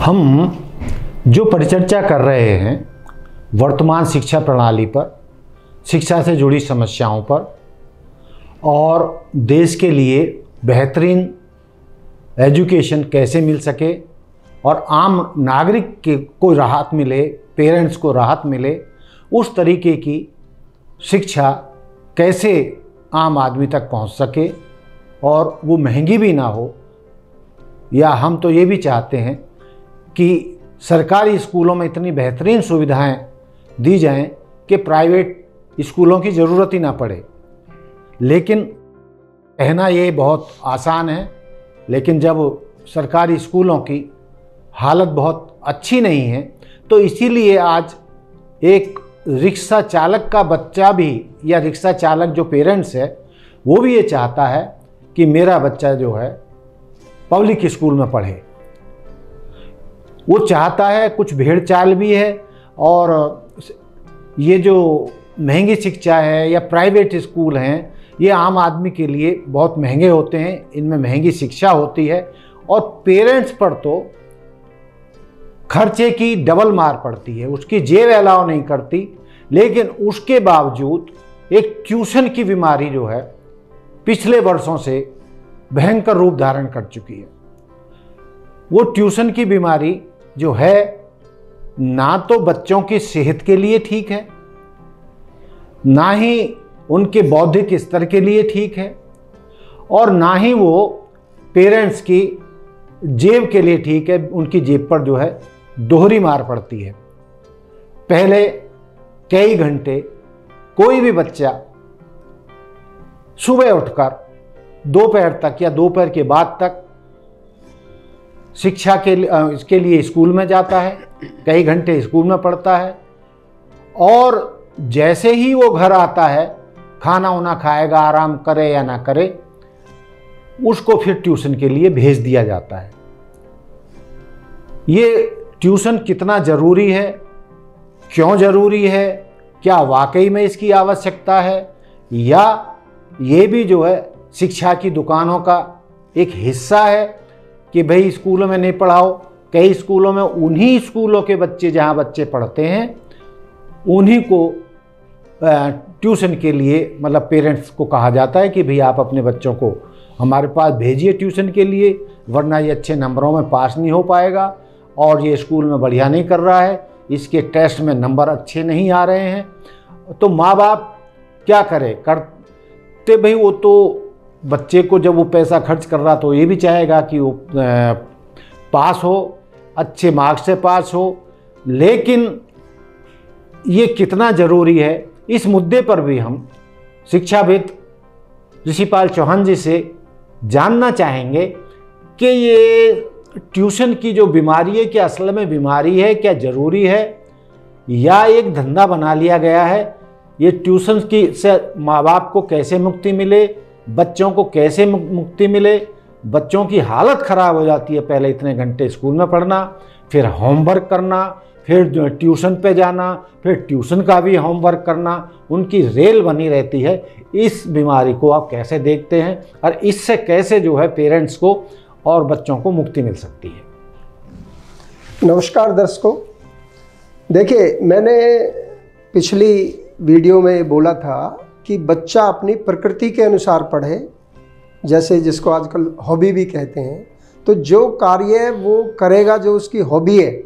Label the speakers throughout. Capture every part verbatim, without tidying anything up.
Speaker 1: हम जो परिचर्चा कर रहे हैं वर्तमान शिक्षा प्रणाली पर, शिक्षा से जुड़ी समस्याओं पर और देश के लिए बेहतरीन एजुकेशन कैसे मिल सके और आम नागरिक के को राहत मिले, पेरेंट्स को राहत मिले, उस तरीके की शिक्षा कैसे आम आदमी तक पहुंच सके और वो महंगी भी ना हो। या हम तो ये भी चाहते हैं कि सरकारी स्कूलों में इतनी बेहतरीन सुविधाएं दी जाएं कि प्राइवेट स्कूलों की ज़रूरत ही ना पड़े। लेकिन कहना ये बहुत आसान है, लेकिन जब सरकारी स्कूलों की हालत बहुत अच्छी नहीं है तो इसीलिए आज एक रिक्शा चालक का बच्चा भी या रिक्शा चालक जो पेरेंट्स है वो भी ये चाहता है कि मेरा बच्चा जो है पब्लिक स्कूल में पढ़े। वो चाहता है, कुछ भेड़ चाल भी है। और ये जो महंगी शिक्षा है या प्राइवेट स्कूल हैं, ये आम आदमी के लिए बहुत महंगे होते हैं, इनमें महंगी शिक्षा होती है और पेरेंट्स पर तो खर्चे की डबल मार पड़ती है, उसकी जेब अलाउ नहीं करती। लेकिन उसके बावजूद एक ट्यूशन की बीमारी जो है पिछले वर्षों से भयंकर रूप धारण कर चुकी है। वो ट्यूशन की बीमारी जो है ना तो बच्चों की सेहत के लिए ठीक है, ना ही उनके बौद्धिक स्तर के लिए ठीक है और ना ही वो पेरेंट्स की जेब के लिए ठीक है। उनकी जेब पर जो है दोहरी मार पड़ती है। पहले कई घंटे कोई भी बच्चा सुबह उठकर दोपहर तक या दोपहर के बाद तक शिक्षा के इसके लिए स्कूल में जाता है, कई घंटे स्कूल में पढ़ता है और जैसे ही वो घर आता है, खाना वाना खाएगा, आराम करे या ना करे, उसको फिर ट्यूशन के लिए भेज दिया जाता है। ये ट्यूशन कितना ज़रूरी है, क्यों ज़रूरी है, क्या वाकई में इसकी आवश्यकता है, या ये भी जो है शिक्षा की दुकानों का एक हिस्सा है कि भाई स्कूलों में नहीं पढ़ाओ। कई स्कूलों में उन्हीं स्कूलों के बच्चे जहाँ बच्चे पढ़ते हैं उन्हीं को ट्यूशन के लिए, मतलब पेरेंट्स को कहा जाता है कि भाई आप अपने बच्चों को हमारे पास भेजिए ट्यूशन के लिए, वरना ये अच्छे नंबरों में पास नहीं हो पाएगा और ये स्कूल में बढ़िया नहीं कर रहा है, इसके टेस्ट में नंबर अच्छे नहीं आ रहे हैं। तो माँ बाप क्या करे, करते भाई वो तो बच्चे को जब वो पैसा खर्च कर रहा तो ये भी चाहेगा कि वो पास हो, अच्छे मार्क्स से पास हो। लेकिन ये कितना ज़रूरी है, इस मुद्दे पर भी हम शिक्षाविद ऋषिपाल चौहान जी से जानना चाहेंगे कि ये ट्यूशन की जो बीमारी है क्या असल में बीमारी है, क्या ज़रूरी है या एक धंधा बना लिया गया है। ये ट्यूशन की से माँ बाप को कैसे मुक्ति मिले, बच्चों को कैसे मुक्ति मिले। बच्चों की हालत ख़राब हो जाती है, पहले इतने घंटे स्कूल में पढ़ना, फिर होमवर्क करना, फिर ट्यूशन पे जाना, फिर ट्यूशन का भी होमवर्क करना, उनकी रेल बनी रहती है। इस बीमारी को आप कैसे देखते हैं और इससे कैसे जो है पेरेंट्स को और बच्चों को मुक्ति मिल सकती है।
Speaker 2: नमस्कार दर्शकों, देखिए मैंने पिछली वीडियो में बोला था कि बच्चा अपनी प्रकृति के अनुसार पढ़े, जैसे जिसको आजकल हॉबी भी कहते हैं। तो जो कार्य वो करेगा जो उसकी हॉबी है,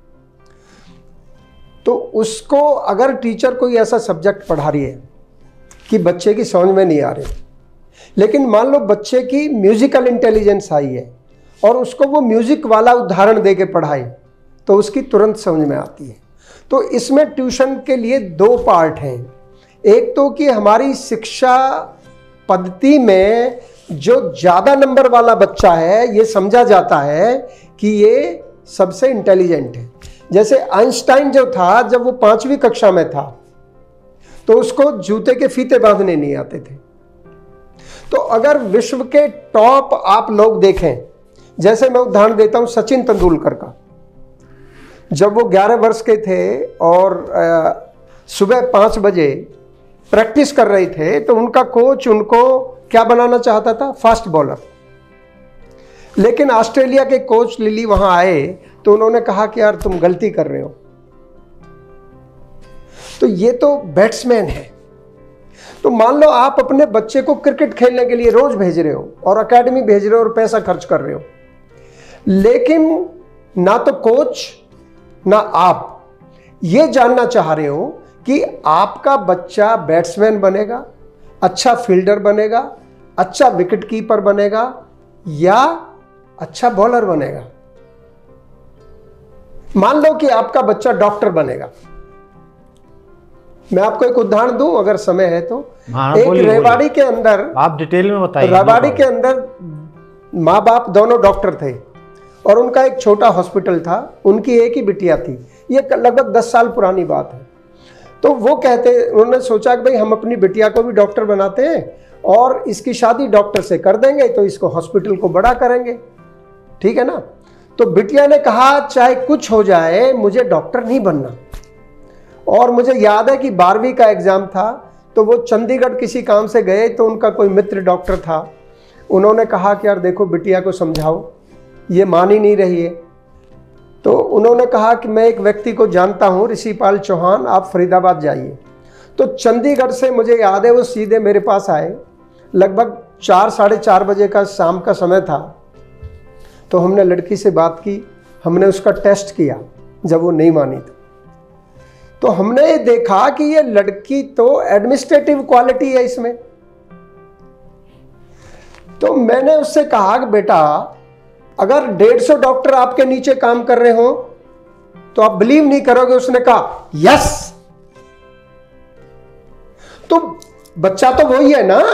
Speaker 2: तो उसको अगर टीचर कोई ऐसा सब्जेक्ट पढ़ा रही है कि बच्चे की समझ में नहीं आ रही, लेकिन मान लो बच्चे की म्यूजिकल इंटेलिजेंस आई है और उसको वो म्यूजिक वाला उदाहरण दे के पढ़ाए तो उसकी तुरंत समझ में आती है। तो इसमें ट्यूशन के लिए दो पार्ट हैं। एक तो कि हमारी शिक्षा पद्धति में जो ज़्यादा नंबर वाला बच्चा है ये समझा जाता है कि ये सबसे इंटेलिजेंट है। जैसे आइंस्टाइन जो था, जब वो पांचवी कक्षा में था तो उसको जूते के फीते बांधने नहीं आते थे। तो अगर विश्व के टॉप आप लोग देखें, जैसे मैं उदाहरण देता हूं सचिन तेंदुलकर का, जब वो ग्यारह वर्ष के थे और सुबह पाँच बजे प्रैक्टिस कर रहे थे तो उनका कोच उनको क्या बनाना चाहता था, फास्ट बॉलर। लेकिन ऑस्ट्रेलिया के कोच लिली वहां आए तो उन्होंने कहा कि यार तुम गलती कर रहे हो। तो ये तो बैट्समैन है। तो मान लो आप अपने बच्चे को क्रिकेट खेलने के लिए रोज भेज रहे हो और एकेडमी भेज रहे हो और पैसा खर्च कर रहे हो, लेकिन ना तो कोच ना आप ये जानना चाह रहे हो कि आपका बच्चा बैट्समैन बनेगा, अच्छा फील्डर बनेगा, अच्छा विकेट कीपर बनेगा या अच्छा बॉलर बनेगा। मान लो कि आपका बच्चा डॉक्टर बनेगा। मैं आपको एक उदाहरण दूं अगर समय है तो।
Speaker 1: हाँ,
Speaker 2: एक
Speaker 1: बोलिए,
Speaker 2: रेवाड़ी
Speaker 1: बोलिए।
Speaker 2: के अंदर,
Speaker 1: आप डिटेल में बताइए।
Speaker 2: रेवाड़ी के अंदर माँ बाप दोनों डॉक्टर थे और उनका एक छोटा हॉस्पिटल था। उनकी एक ही बिटिया थी। ये लगभग दस साल पुरानी बात है। तो वो कहते, उन्होंने सोचा कि भाई हम अपनी बिटिया को भी डॉक्टर बनाते हैं और इसकी शादी डॉक्टर से कर देंगे तो इसको हॉस्पिटल को बड़ा करेंगे, ठीक है ना। तो बिटिया ने कहा चाहे कुछ हो जाए मुझे डॉक्टर नहीं बनना। और मुझे याद है कि बारहवीं का एग्जाम था, तो वो चंडीगढ़ किसी काम से गए, तो उनका कोई मित्र डॉक्टर था। उन्होंने कहा कि यार देखो बिटिया को समझाओ, ये मान ही नहीं रही है। तो उन्होंने कहा कि मैं एक व्यक्ति को जानता हूँ, ऋषिपाल चौहान, आप फरीदाबाद जाइए। तो चंडीगढ़ से मुझे याद है वो सीधे मेरे पास आए। लगभग चार साढ़े चार बजे का शाम का समय था। तो हमने लड़की से बात की, हमने उसका टेस्ट किया। जब वो नहीं मानी तो तो हमने देखा कि ये लड़की तो एडमिनिस्ट्रेटिव क्वालिटी है इसमें। तो मैंने उससे कहा कि बेटा अगर डेढ़ सौ डॉक्टर आपके नीचे काम कर रहे हो तो आप बिलीव नहीं करोगे, उसने कहा यस। तो बच्चा तो वही है ना।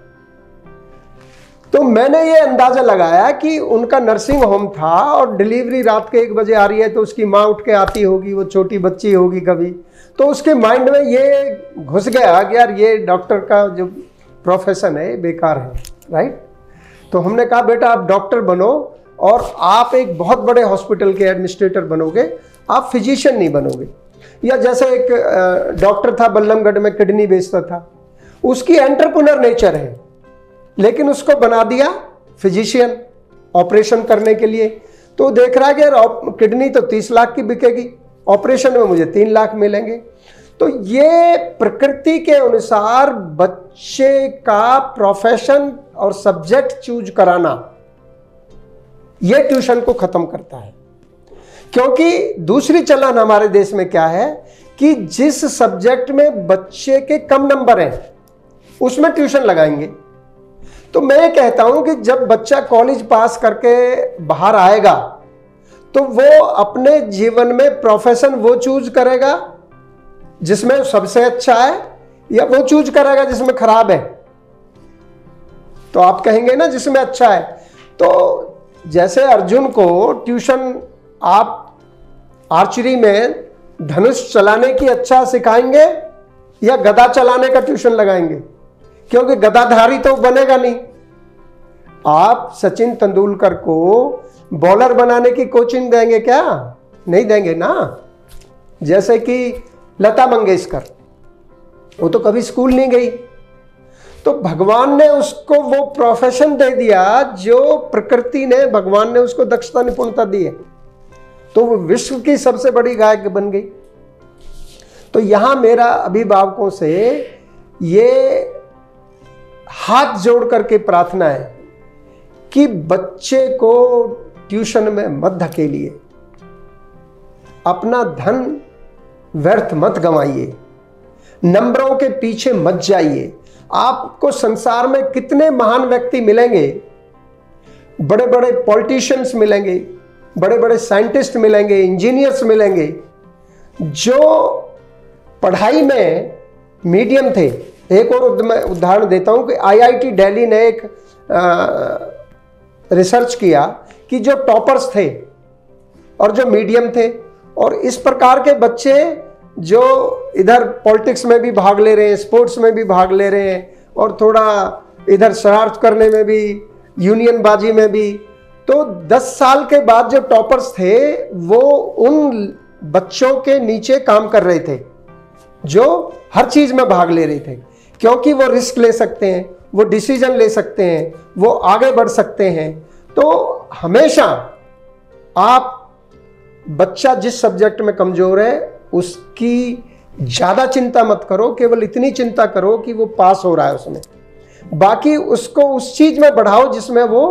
Speaker 2: तो मैंने ये अंदाजा लगाया कि उनका नर्सिंग होम था और डिलीवरी रात के एक बजे आ रही है, तो उसकी माँ उठ के आती होगी, वो छोटी बच्ची होगी कभी, तो उसके माइंड में ये घुस गया कि यार ये डॉक्टर का जो प्रोफेशन है बेकार है, राइट। तो हमने कहा बेटा आप डॉक्टर बनो और आप एक बहुत बड़े हॉस्पिटल के एडमिनिस्ट्रेटर बनोगे, आप फिजिशियन नहीं बनोगे। या जैसे एक डॉक्टर था बल्लमगढ़ में, किडनी बेचता था, उसकी एंटरप्रेन्योर नेचर है, लेकिन उसको बना दिया फिजिशियन ऑपरेशन करने के लिए। तो देख रहा है कि यार किडनी तो तीस लाख की बिकेगी, ऑपरेशन में मुझे तीन लाख मिलेंगे। तो ये प्रकृति के अनुसार बच्चे का प्रोफेशन और सब्जेक्ट चूज कराना, ये ट्यूशन को खत्म करता है। क्योंकि दूसरी चलन हमारे देश में क्या है कि जिस सब्जेक्ट में बच्चे के कम नंबर हैं उसमें ट्यूशन लगाएंगे। तो मैं कहता हूं कि जब बच्चा कॉलेज पास करके बाहर आएगा तो वो अपने जीवन में प्रोफेशन वो चूज करेगा जिसमें सबसे अच्छा है, या वो चूज करेगा जिसमें खराब है। तो आप कहेंगे ना जिसमें अच्छा है। तो जैसे अर्जुन को ट्यूशन आप आर्चरी में धनुष चलाने की अच्छा सिखाएंगे या गदा चलाने का ट्यूशन लगाएंगे, क्योंकि गदाधारी तो बनेगा नहीं। आप सचिन तेंदुलकर को बॉलर बनाने की कोचिंग देंगे क्या? नहीं देंगे ना। जैसे कि लता मंगेशकर, वो तो कभी स्कूल नहीं गई, तो भगवान ने उसको वो प्रोफेशन दे दिया जो प्रकृति ने, भगवान ने उसको दक्षता निपुणता दी है, तो वो विश्व की सबसे बड़ी गायक बन गई। तो यहां मेरा अभिभावकों से ये हाथ जोड़ करके प्रार्थना है कि बच्चे को ट्यूशन में मत धकेलिए, अपना धन व्यर्थ मत गंवाइए, नंबरों के पीछे मत जाइए। आपको संसार में कितने महान व्यक्ति मिलेंगे, बड़े बड़े पॉलिटिशियंस मिलेंगे, बड़े बड़े साइंटिस्ट मिलेंगे, इंजीनियर्स मिलेंगे, जो पढ़ाई में मीडियम थे। एक और मैं उदाहरण देता हूं कि आईआईटी दिल्ली ने एक रिसर्च किया कि जो टॉपर्स थे और जो मीडियम थे, और इस प्रकार के बच्चे जो इधर पॉलिटिक्स में भी भाग ले रहे हैं, स्पोर्ट्स में भी भाग ले रहे हैं, और थोड़ा इधर शरारत करने में भी, यूनियन बाजी में भी, तो दस साल के बाद जो टॉपर्स थे वो उन बच्चों के नीचे काम कर रहे थे जो हर चीज में भाग ले रहे थे, क्योंकि वो रिस्क ले सकते हैं, वो डिसीजन ले सकते हैं, वो आगे बढ़ सकते हैं। तो हमेशा आप बच्चा जिस सब्जेक्ट में कमजोर है उसकी ज़्यादा चिंता मत करो, केवल इतनी चिंता करो कि वो पास हो रहा है उसमें। बाकी उसको उस चीज़ में बढ़ाओ जिसमें वो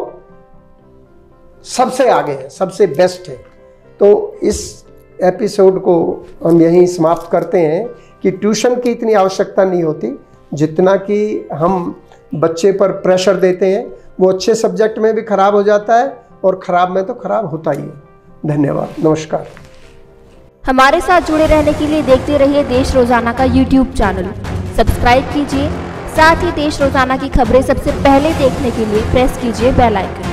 Speaker 2: सबसे आगे है, सबसे बेस्ट है। तो इस एपिसोड को हम यहीं समाप्त करते हैं कि ट्यूशन की इतनी आवश्यकता नहीं होती जितना कि हम बच्चे पर प्रेशर देते हैं। वो अच्छे सब्जेक्ट में भी खराब हो जाता है और ख़राब में तो खराब होता ही है। धन्यवाद, नमस्कार।
Speaker 3: हमारे साथ जुड़े रहने के लिए देखते रहिए देश रोजाना का यूट्यूब चैनल, सब्सक्राइब कीजिए। साथ ही देश रोजाना की खबरें सबसे पहले देखने के लिए प्रेस कीजिए बेल आइकन।